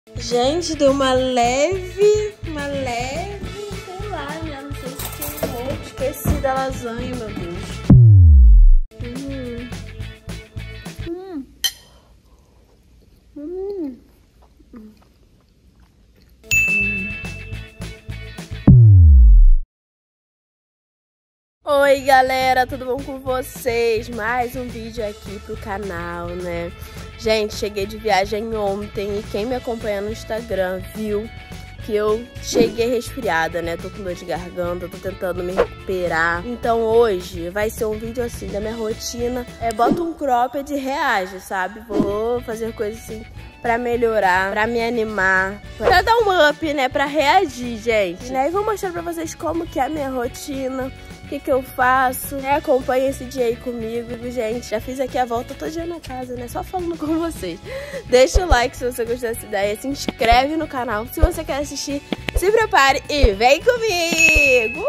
Gente, deu uma leve, sei lá, né? Não sei se queimou. Esqueci da lasanha, meu Deus. Oi galera, tudo bom com vocês? Mais um vídeo aqui pro canal, né? Gente, cheguei de viagem ontem e quem me acompanha no Instagram viu que eu cheguei resfriada, né? Tô com dor de garganta, tô tentando me recuperar. Então hoje vai ser um vídeo assim da minha rotina. Bota um cropped e reage, sabe? Vou fazer coisas assim pra melhorar, pra me animar, pra dar um up, né? Pra reagir, gente. E vou mostrar pra vocês como que é a minha rotina. O que eu faço, né? Acompanha esse dia aí comigo, gente. Já fiz aqui a volta todo dia na casa, né? Só falando com vocês. Deixa o like se você gostou dessa ideia. Se inscreve no canal. Se você quer assistir, se prepare e vem comigo!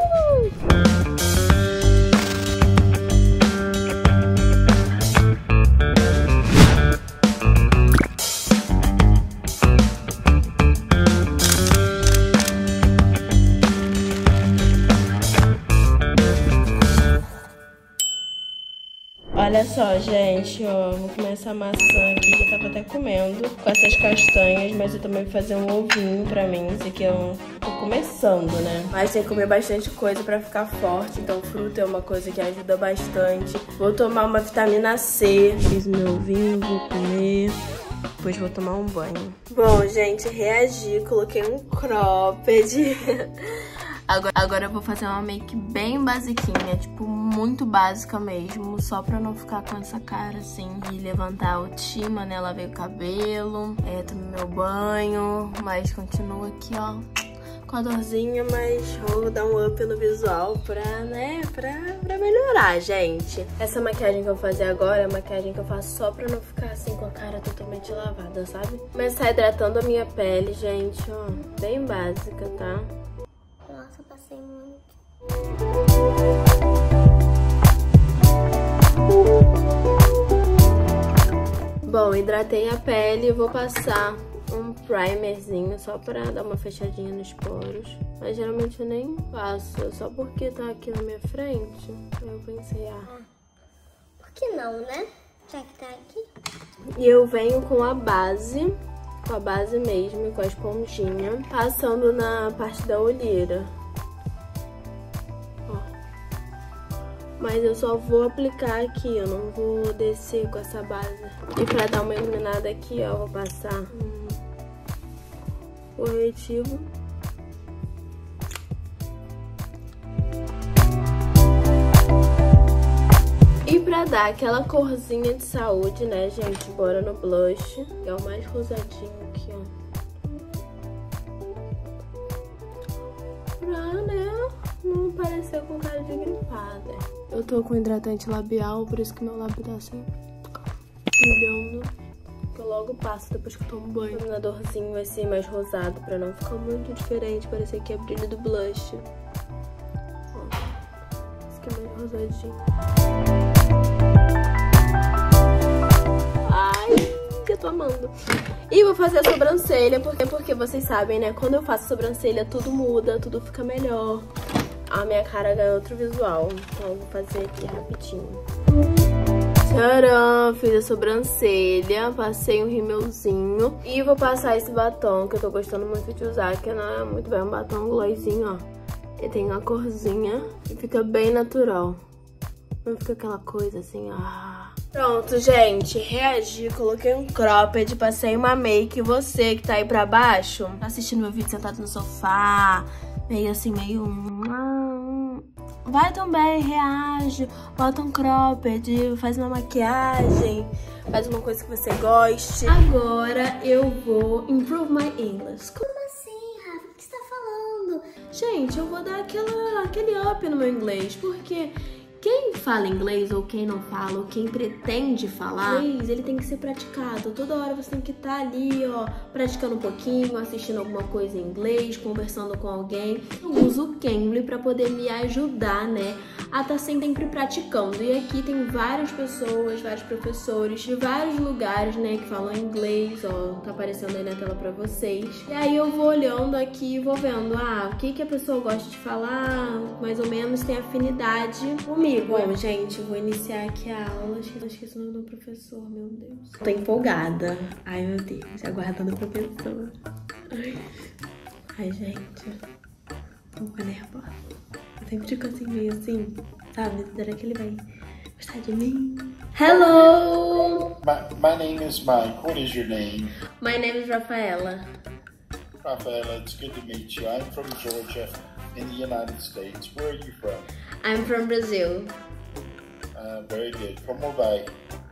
Olha só, gente, ó, vou comer essa maçã aqui, já tava até comendo com essas castanhas, mas eu também vou fazer um ovinho pra mim, isso aqui eu tô começando, né? Mas tem que comer bastante coisa pra ficar forte, então fruta é uma coisa que ajuda bastante. Vou tomar uma vitamina C, fiz meu ovinho, vou comer, depois vou tomar um banho. Bom, gente, reagi, coloquei um cropped. Agora eu vou fazer uma make bem basiquinha, tipo, muito básica mesmo, só pra não ficar com essa cara assim, e levantar a autoestima, né? Lavei o cabelo, tomei meu banho, mas continuo aqui, ó, com a dorzinha, mas vou dar um up no visual pra, né, pra melhorar, gente. Essa maquiagem que eu vou fazer agora é a maquiagem que eu faço só pra não ficar assim com a cara totalmente lavada, sabe? Mas tá hidratando a minha pele, gente, ó, bem básica, tá? Nossa, eu passei muito. Bom, hidratei a pele e vou passar um primerzinho só pra dar uma fechadinha nos poros. Mas geralmente eu nem passo, só porque tá aqui na minha frente. Eu pensei, por que não, né? Já que tá aqui. E eu venho com a base mesmo e com a esponjinha, passando na parte da olheira. Mas eu só vou aplicar aqui, eu não vou descer com essa base. E pra dar uma iluminada aqui, ó, eu vou passar um corretivo. E pra dar aquela corzinha de saúde, né, gente, bora no blush, que é o mais rosadinho aqui, ó. Pra, né, não parecer com cara de gripada. Eu tô com hidratante labial, por isso que meu lábio tá assim, brilhando. Que eu logo passo depois que eu tomo banho. O iluminadorzinho vai ser mais rosado, pra não ficar muito diferente, parecer que é brilho do blush. Ó, esse aqui é mais rosadinho. Ai, que eu tô amando. E vou fazer a sobrancelha, porque vocês sabem, né? Quando eu faço sobrancelha, tudo muda, tudo fica melhor. A minha cara ganha outro visual. Então eu vou fazer aqui rapidinho. Tcharam! Fiz a sobrancelha, passei um rímelzinho. E vou passar esse batom, que eu tô gostando muito de usar, que não é muito bem um batom gloizinho, ó. Ele tem uma corzinha e fica bem natural. Não fica aquela coisa assim, Pronto, gente, reagi, coloquei um cropped, passei uma make. Você que tá aí pra baixo, tá assistindo meu vídeo sentado no sofá, meio assim, vai também, reage, bota um cropped, faz uma maquiagem, faz uma coisa que você goste. Agora eu vou improve my English. Como assim, Rafa? O que você tá falando? Gente, eu vou dar aquele up no meu inglês, porque quem fala inglês ou quem não fala, ou quem pretende falar, inglês, ele tem que ser praticado. Toda hora você tem que estar ali, ó, praticando um pouquinho, assistindo alguma coisa em inglês, conversando com alguém. Eu uso o Cambly pra poder me ajudar, né, a estar sempre praticando. E aqui tem várias pessoas, vários professores de vários lugares, né, que falam inglês, ó, tá aparecendo aí na tela pra vocês. E aí eu vou olhando aqui e vou vendo, o que a pessoa gosta de falar, mais ou menos tem afinidade comigo. Bom, gente, vou iniciar aqui a aula. Esqueci o nome do professor, meu Deus. Tô empolgada. Ai, meu Deus, aguardando o professor. Ai, gente, tô com nervosa. Eu sempre fico assim, meio assim, sabe? Será que ele vai gostar de mim? Hello! My name is Mike. What is your name? My name is Rafaela. Rafaela, it's good to meet you. I'm from Georgia in the United States. Where are you from? I'm from Brazil. Very good. Como vai?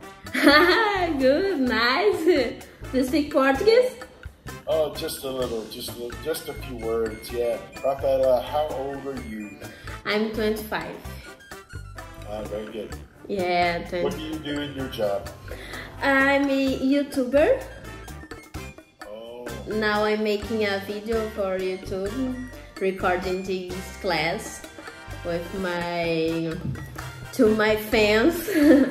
Good, nice. Do you speak Portuguese? Oh, just a little, just a few words, yeah. Rafaela, how old are you? I'm 25. Very good. Yeah, 20. What do you do in your job? I'm a YouTuber. Oh. Now I'm making a video for YouTube, recording this class with my fans.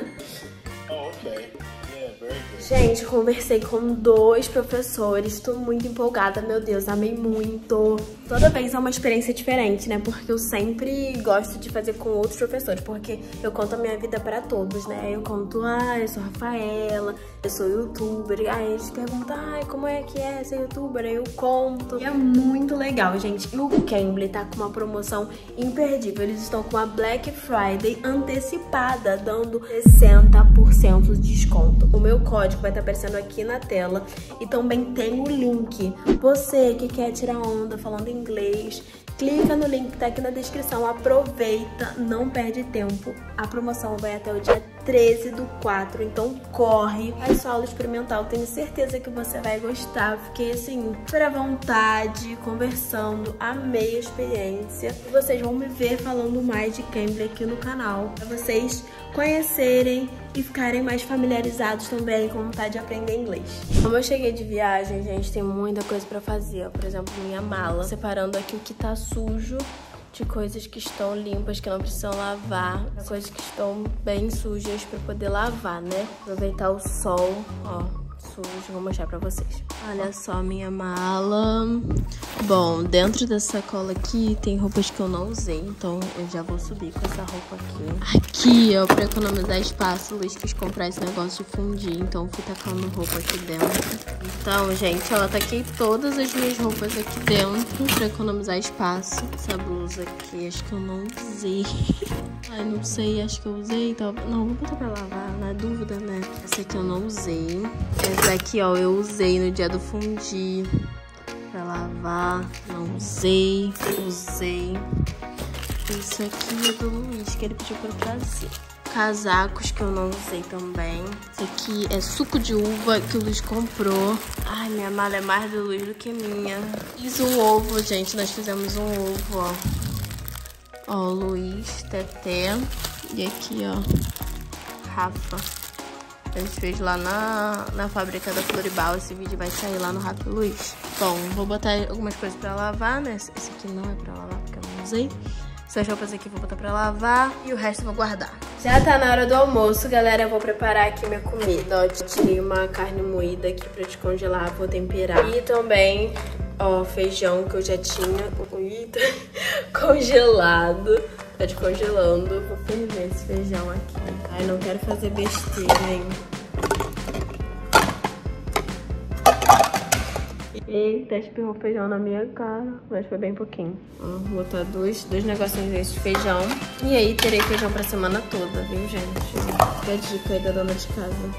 Oh, okay. Yeah, very good. Gente, conversei com 2 professores, tô muito empolgada, meu Deus, amei muito. Toda vez é uma experiência diferente, né? Porque eu sempre gosto de fazer com outros professores, porque eu conto a minha vida pra todos, né? Eu conto, eu sou Rafaela, eu sou youtuber. Aí eles perguntam, como é que é ser youtuber? Aí eu conto. E é muito legal, gente. E o Cambly tá com uma promoção imperdível. Eles estão com a Black Friday antecipada, dando 60% de desconto. O meu código vai estar aparecendo aqui na tela e também tem o link. Você que quer tirar onda falando inglês, clica no link que tá aqui na descrição, aproveita, não perde tempo. A promoção vai até o dia 13/4, então corre, faz sua aula experimental, tenho certeza que você vai gostar. Fiquei assim, super à vontade, conversando, amei a experiência. E vocês vão me ver falando mais de Cambly aqui no canal, pra vocês conhecerem e ficarem mais familiarizados também com vontade de aprender inglês. Como eu cheguei de viagem, gente, tem muita coisa pra fazer. Por exemplo, minha mala. Separando aqui o que tá sujo de coisas que estão limpas, que não precisam lavar. Coisas que estão bem sujas pra poder lavar, né? Aproveitar o sol, ó, sujo. Vou mostrar pra vocês. Olha só minha mala. Bom, dentro dessa sacola aqui tem roupas que eu não usei, então eu já vou subir com essa roupa aqui. Aqui, ó, pra economizar espaço, o Luiz quis comprar esse negócio de fundir, então eu fui tacando roupa aqui dentro. Então, gente, ó, taquei todas as minhas roupas aqui dentro pra economizar espaço. Essa blusa aqui, acho que eu não usei. Ai, não sei, acho que eu usei, então... Não, vou botar pra lavar, na dúvida, né? Essa aqui eu não usei. Essa aqui, ó, eu usei no dia do fundir pra lavar. Não usei. Usei. Isso aqui é do Luiz, que ele pediu pra eu trazer. Casacos que eu não usei também. Esse aqui é suco de uva que o Luiz comprou. Ai, minha mala é mais do Luiz do que minha. Fiz um ovo, gente. Nós fizemos um ovo, ó. Ó, Luiz, Teté. E aqui, ó, Rafa. A gente fez lá na fábrica da Floribal. Esse vídeo vai sair lá no Rafa Luiz. Bom, vou botar algumas coisas pra lavar, né? Esse aqui não é pra lavar porque eu não usei. Essas roupas aqui eu vou botar pra lavar e o resto eu vou guardar. Já tá na hora do almoço, galera. Eu vou preparar aqui minha comida. Ó, tirei uma carne moída aqui pra descongelar, vou temperar. E também, ó, feijão que eu já tinha congelado. Tá descongelando. Vou ferver esse feijão aqui. Ai, não quero fazer besteira, hein. Eita, espirrou feijão na minha cara, mas foi bem pouquinho. Ó, vou botar dois negocinhos desses de feijão. E aí, terei feijão pra semana toda, viu, gente? Fica a dica aí da dona de casa.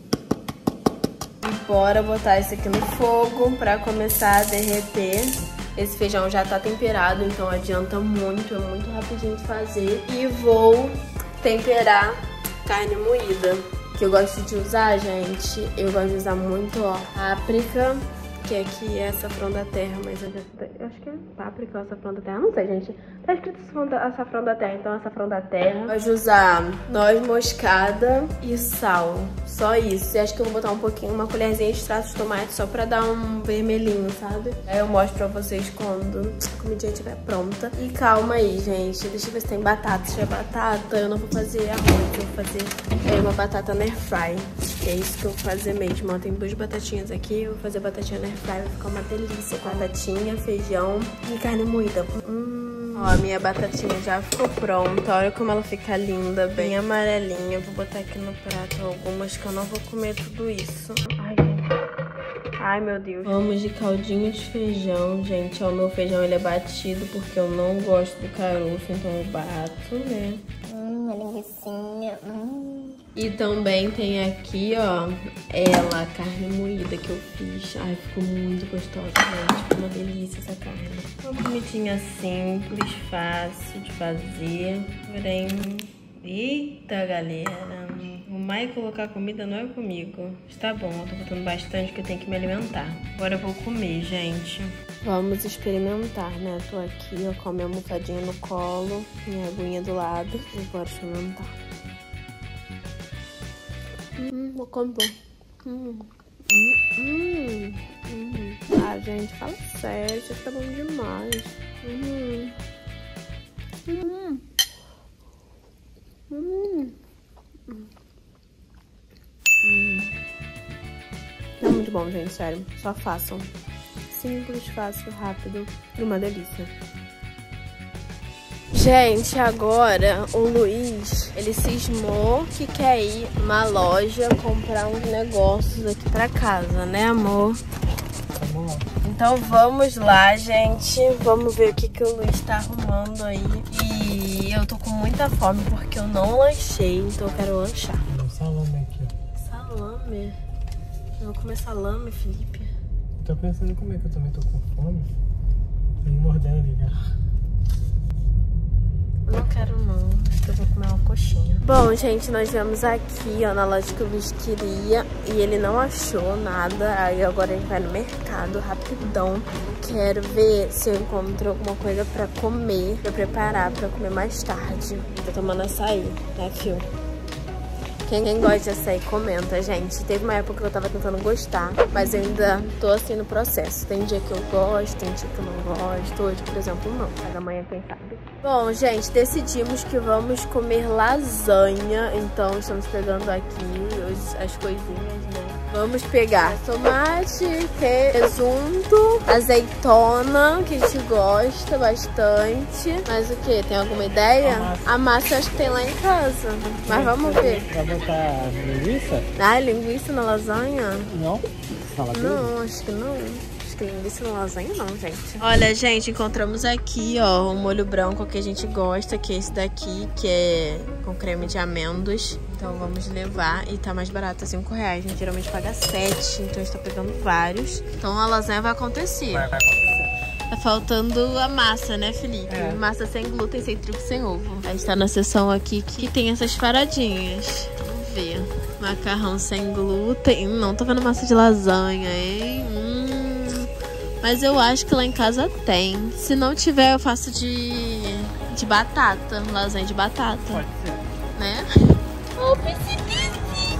E bora botar isso aqui no fogo pra começar a derreter. Esse feijão já tá temperado, então adianta muito, é muito rapidinho de fazer. E vou temperar carne moída, que eu gosto de usar, gente. Eu gosto de usar muito, ó, páprica, que aqui é açafrão da terra, mas eu acho que é páprica ou açafrão da terra, não sei, gente. Tá escrito açafrão da terra, então açafrão da terra. Pode usar noz moscada e sal, só isso. E acho que eu vou botar um pouquinho, uma colherzinha de extrato de tomate só pra dar um vermelhinho, sabe? Aí eu mostro pra vocês quando a comidinha estiver pronta. E calma aí, gente, deixa eu ver se tem batata. Se tiver batata, eu não vou fazer arroz, eu vou fazer uma batata na air fry. É isso que eu vou fazer mesmo, ó. Tem 2 batatinhas aqui, eu vou fazer batatinha na air fry, vai ficar uma delícia. Batatinha, feijão e carne moída. Ó, a minha batatinha já ficou pronta. Olha como ela fica linda, bem amarelinha. Vou botar aqui no prato algumas que eu não vou comer tudo isso. Ai, meu Deus. Vamos de caldinho de feijão, gente. Ó, o meu feijão ele é batido porque eu não gosto do caroço, então eu bato, né? Uma linguicinha. E também tem aqui, ó, a carne moída que eu fiz. Ai, ficou muito gostosa, gente. Ficou uma delícia essa carne. Uma comidinha simples, fácil de fazer. Porém, eita, galera. Arrumar e colocar comida não é comigo. Está bom, eu tô botando bastante porque eu tenho que me alimentar. Agora eu vou comer, gente. Vamos experimentar, né? Tô aqui, ó, com a minha almofadinha no colo, minha aguinha do lado. E bora experimentar. Vou comer. Ah, gente, fala sério, isso tá bom demais. É muito bom, gente, sério. Só façam. Simples, fácil, rápido e uma delícia. Gente, agora o Luiz, ele cismou que quer ir numa loja comprar uns negócios aqui pra casa, né, amor? Então vamos lá, gente. Vamos ver o que o Luiz tá arrumando aí. E eu tô com muita fome porque eu não lanchei, então eu quero lanchar. Salame aqui, ó. Salame? Eu vou comer salame, Felipe. Tô pensando em comer, que eu também tô com fome. Vem mordendo ali, já. Eu não quero não, acho que eu vou comer uma coxinha. Bom, gente, nós viemos aqui, ó, na loja que o Luiz queria e ele não achou nada. Aí agora ele vai no mercado, rapidão. Quero ver se eu encontro alguma coisa pra comer, pra preparar, pra comer mais tarde. Tô tomando açaí, né, Fio? Quem gosta de açaí, comenta, gente. Teve uma época que eu tava tentando gostar, mas ainda tô assim no processo. Tem dia que eu gosto, tem dia que eu não gosto. Hoje, por exemplo, não. Cada manhã, quem sabe. Bom, gente, decidimos que vamos comer lasanha. Então, estamos pegando aqui as coisinhas, né? Vamos pegar tomate, presunto, azeitona, que a gente gosta bastante. Mas o que? Tem alguma ideia? A massa eu acho que tem lá em casa. Mas vamos ver. Vai botar linguiça? Ah, linguiça na lasanha? Não? Não, acho que não. Acho que linguiça na lasanha não, gente. Olha, gente, encontramos aqui, ó, um molho branco que a gente gosta, que é esse daqui, que é com creme de amêndoas. Então vamos levar e tá mais barato, R$ 5. A gente geralmente paga 7, então a gente tá pegando vários. Então a lasanha vai acontecer. Vai acontecer. Tá faltando a massa, né, Felipe? É. Massa sem glúten, sem trigo, sem ovo. A gente tá na seção aqui que tem essas paradinhas. Vamos ver. Macarrão sem glúten. Não tô vendo massa de lasanha, hein? Mas eu acho que lá em casa tem. Se não tiver, eu faço de batata. Lasanha de batata. Pode ser. Né? Oh, precipício,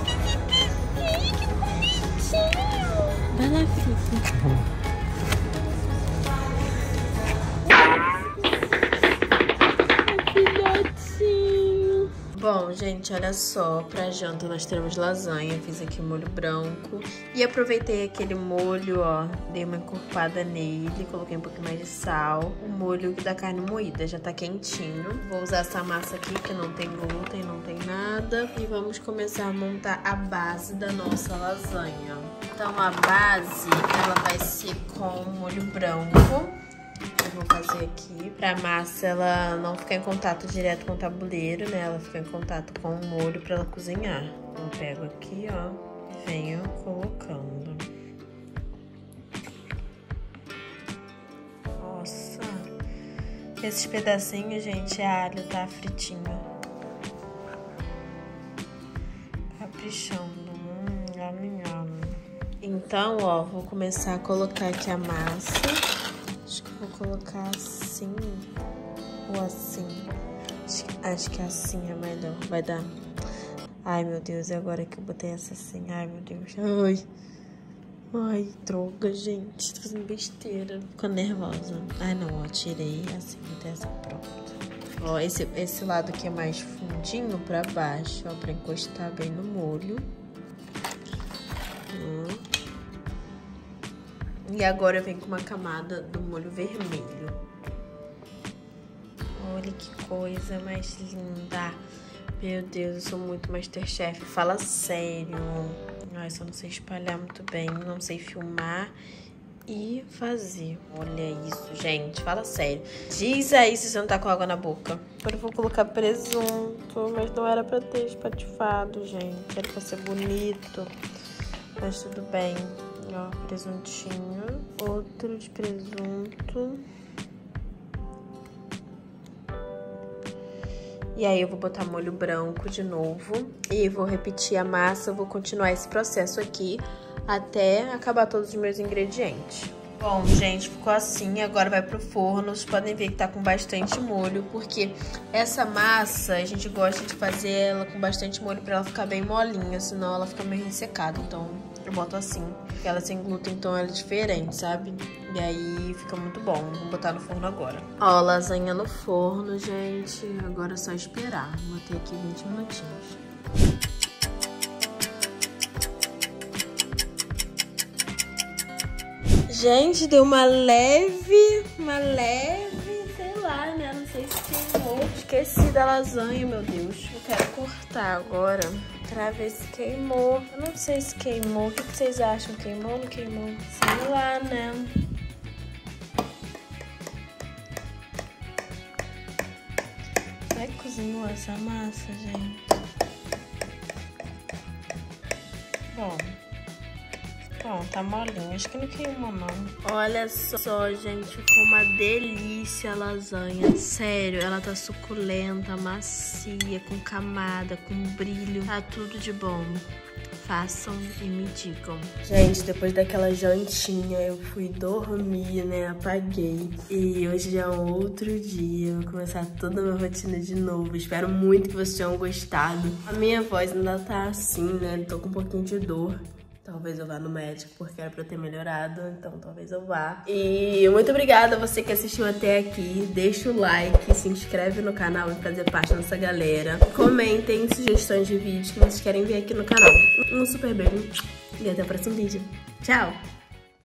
que bonitinho. Vai lá, Felipe. Bom, gente, olha só, pra janta nós teremos lasanha, fiz aqui molho branco e aproveitei aquele molho, ó, dei uma encorpada nele, coloquei um pouquinho mais de sal, o molho da carne moída já tá quentinho. Vou usar essa massa aqui que não tem glúten, não tem nada e vamos começar a montar a base da nossa lasanha. Então a base, ela vai ser com molho branco. Eu vou fazer aqui pra massa ela não ficar em contato direto com o tabuleiro, né? Ela fica em contato com o molho pra ela cozinhar. Eu pego aqui, ó, e venho colocando. Nossa! Esses pedacinhos, gente, é alho, tá? Fritinho. Caprichando. Yum, yum. Então, ó, vou começar a colocar aqui a massa. Acho que vou colocar assim ou assim. Acho que assim é melhor. Vai dar. Ai, meu Deus, e agora que eu botei essa assim? Ai, meu Deus. Ai, droga, gente. Tô fazendo besteira. Ficando nervosa. Ai, não, ó, tirei assim, botei essa pronta. Ó, esse lado aqui é mais fundinho pra baixo, ó, pra encostar bem no molho. E agora eu venho com uma camada do molho vermelho. Olha que coisa mais linda. Meu Deus, eu sou muito Masterchef. Fala sério. Ai, só não sei espalhar muito bem, não sei filmar e fazer. Olha isso, gente. Fala sério. Diz aí se você não tá com água na boca. Agora eu vou colocar presunto, mas não era pra ter espatifado, gente. Era pra ser bonito. Mas tudo bem. Ó, presuntinho. Outro de presunto. E aí eu vou botar molho branco de novo. E vou repetir a massa. Eu vou continuar esse processo aqui até acabar todos os meus ingredientes. Bom, gente, ficou assim. Agora vai pro forno. Vocês podem ver que tá com bastante molho, porque essa massa a gente gosta de fazer ela com bastante molho pra ela ficar bem molinha, senão ela fica meio ressecada. Então eu boto assim, porque ela sem glúten, então ela é diferente, sabe? E aí fica muito bom. Vou botar no forno agora. Ó, lasanha no forno, gente. Agora é só esperar. Botei aqui 20 minutinhos. Gente, deu uma leve, sei lá, né? Não sei se queimou. Esqueci da lasanha, meu Deus. Eu quero cortar agora pra ver se queimou. Eu não sei se queimou. O que vocês acham? Queimou ou não queimou? Sei lá, né? Será que cozinhou essa massa, gente? Bom, tá molinho. Acho que não queimou, não. Olha só, gente. Ficou uma delícia a lasanha. Sério, ela tá suculenta, macia, com camada, com brilho. Tá tudo de bom. Façam e me digam. Gente, depois daquela jantinha, eu fui dormir, né? Apaguei. E hoje já é um outro dia. Vou começar toda a minha rotina de novo. Espero muito que vocês tenham gostado. A minha voz ainda tá assim, né? Tô com um pouquinho de dor. Talvez eu vá no médico, porque era pra eu ter melhorado, então talvez eu vá. E muito obrigada a você que assistiu até aqui. Deixa o like, se inscreve no canal e fazer parte dessa galera. Comentem sugestões de vídeos que vocês querem ver aqui no canal. Um super beijo e até o próximo vídeo. Tchau!